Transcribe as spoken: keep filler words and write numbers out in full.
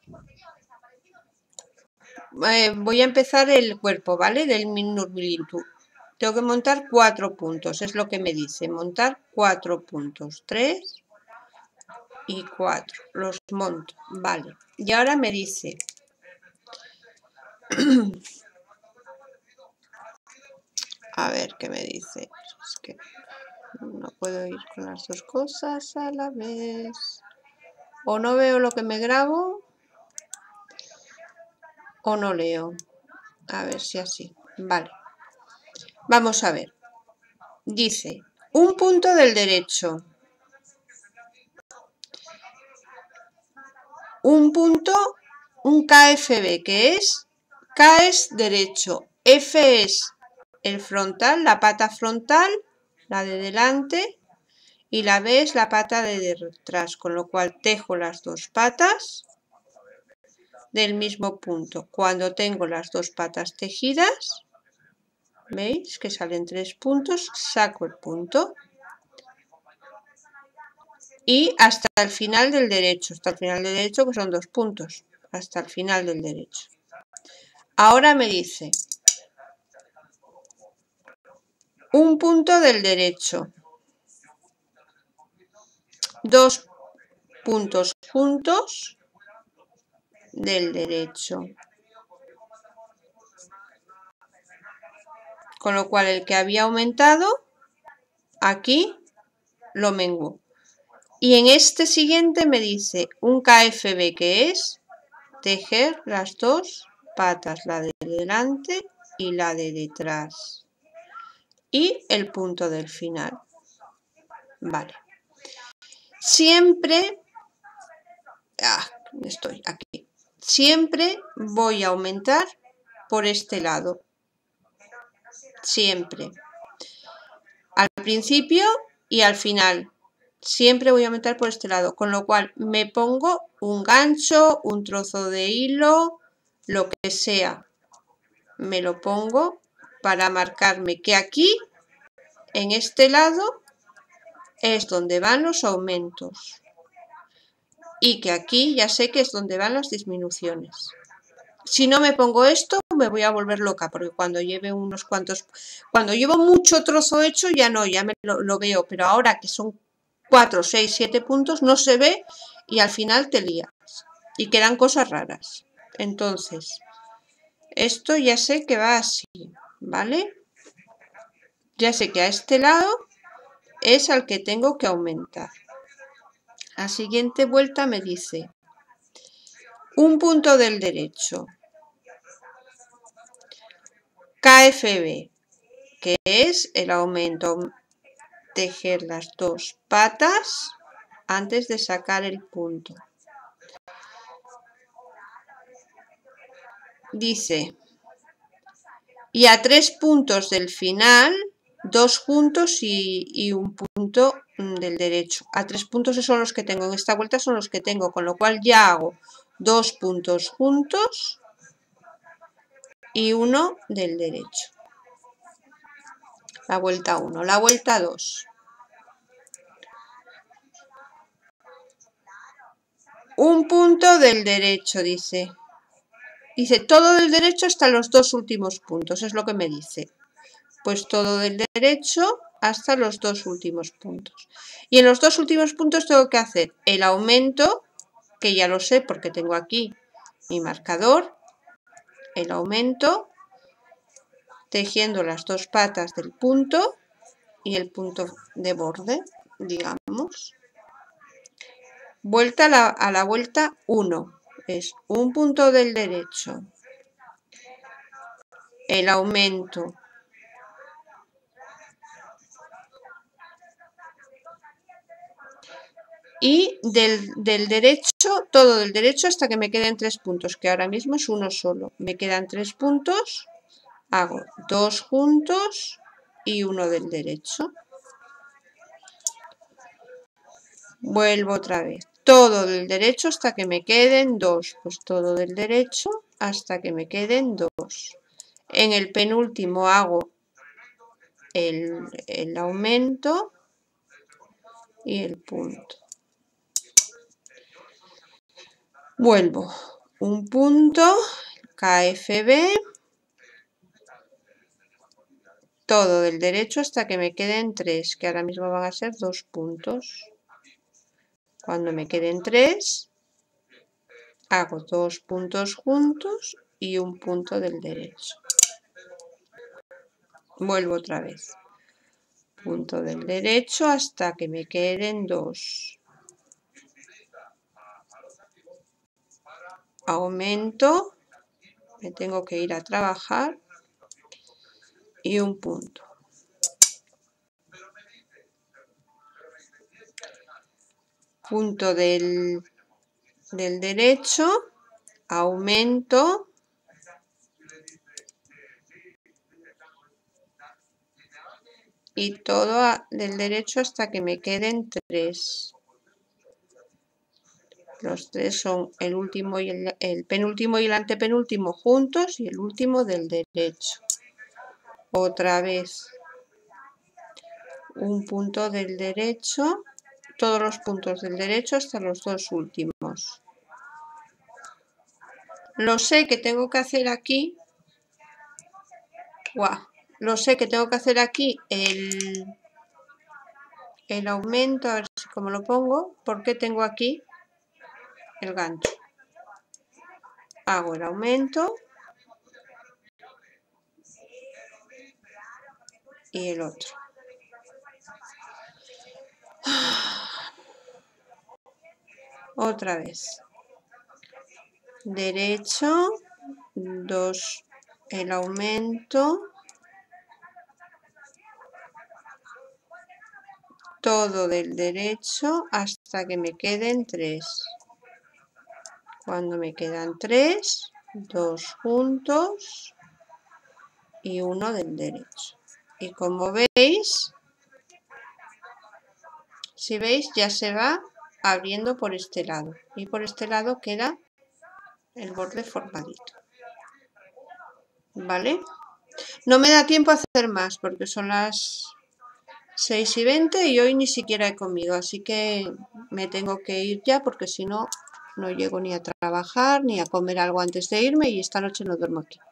Eh, voy a empezar el cuerpo, ¿vale? Del Nurmilintú. Tengo que montar cuatro puntos, es lo que me dice. Montar cuatro puntos. Tres y cuatro. Los monto, vale. Y ahora me dice... A ver qué me dice. Es que no puedo ir con las dos cosas a la vez. O no veo lo que me grabo o no leo. A ver si así. Vale. Vamos a ver. Dice, un punto del derecho. Un punto, un K F B, que es K es derecho, F es el frontal, la pata frontal, la de delante, y la B es la pata de detrás, con lo cual tejo las dos patas del mismo punto. Cuando tengo las dos patas tejidas, ¿veis que salen tres puntos? Saco el punto. Y hasta el final del derecho, hasta el final del derecho, que son dos puntos, hasta el final del derecho. Ahora me dice, un punto del derecho, dos puntos juntos del derecho. Con lo cual el que había aumentado, aquí lo menguó. Y en este siguiente me dice un K F B, que es tejer las dos patas, la de delante y la de detrás. Y el punto del final. Vale. Siempre, ah, estoy aquí. Siempre voy a aumentar por este lado. Siempre. Al principio y al final. Siempre voy a aumentar por este lado, con lo cual me pongo un gancho, un trozo de hilo, lo que sea. Me lo pongo para marcarme que aquí, en este lado, es donde van los aumentos. Y que aquí ya sé que es donde van las disminuciones. Si no me pongo esto, me voy a volver loca, porque cuando lleve unos cuantos... Cuando llevo mucho trozo hecho, ya no, ya me lo, lo veo, pero ahora que son cuatro, seis, siete puntos, no se ve y al final te lías. Y quedan cosas raras. Entonces, esto ya sé que va así, ¿vale? Ya sé que a este lado es al que tengo que aumentar. La siguiente vuelta me dice un punto del derecho, K F B, que es el aumento, tejer las dos patas antes de sacar el punto. Dice, y a tres puntos del final, dos juntos y, y un punto del derecho. A tres puntos son los que tengo, en esta vuelta son los que tengo, con lo cual ya hago dos puntos juntos y uno del derecho. La vuelta uno, la vuelta dos. Un punto del derecho, dice. Dice, todo del derecho hasta los dos últimos puntos, es lo que me dice. Pues todo del derecho hasta los dos últimos puntos. Y en los dos últimos puntos tengo que hacer el aumento, que ya lo sé porque tengo aquí mi marcador, el aumento, tejiendo las dos patas del punto y el punto de borde, digamos. Vuelta a la, a la vuelta uno. Es un punto del derecho, el aumento, y del, del derecho, todo del derecho hasta que me queden tres puntos, que ahora mismo es uno solo. Me quedan tres puntos, hago dos juntos y uno del derecho. Vuelvo otra vez. Todo del derecho hasta que me queden dos. Pues todo del derecho hasta que me queden dos. En el penúltimo hago el, el aumento y el punto. Vuelvo. un punto, K F B, todo del derecho hasta que me queden tres, que ahora mismo van a ser dos puntos. Cuando me queden tres, hago dos puntos juntos y un punto del derecho. Vuelvo otra vez. Punto del derecho hasta que me queden dos. Aumento, me tengo que ir a trabajar y un punto. Punto del, del derecho, aumento, y todo a, del derecho hasta que me queden tres. Los tres son el último y el, el penúltimo y el antepenúltimo juntos y el último del derecho. Otra vez un punto del derecho, todos los puntos del derecho hasta los dos últimos. Lo sé que tengo que hacer aquí. Wow, lo sé que tengo que hacer aquí el, el aumento, a ver si cómo lo pongo, porque tengo aquí el gancho. Hago el aumento y el otro. Otra vez. Derecho, dos, el aumento, todo del derecho hasta que me queden tres. Cuando me quedan tres, dos juntos y uno del derecho. Y como veis, si veis ya se va abriendo por este lado y por este lado queda el borde formadito. ¿Vale? No me da tiempo a hacer más porque son las seis y veinte y hoy ni siquiera he comido, así que me tengo que ir ya porque si no, no llego ni a trabajar ni a comer algo antes de irme y esta noche no duermo aquí.